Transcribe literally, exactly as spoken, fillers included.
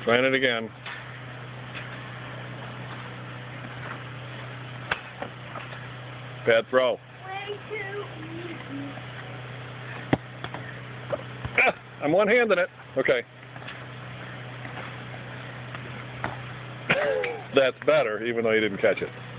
Trying it again. Bad throw. Way too easy. Ah, I'm one-handing it. Okay. That's better, even though you didn't catch it.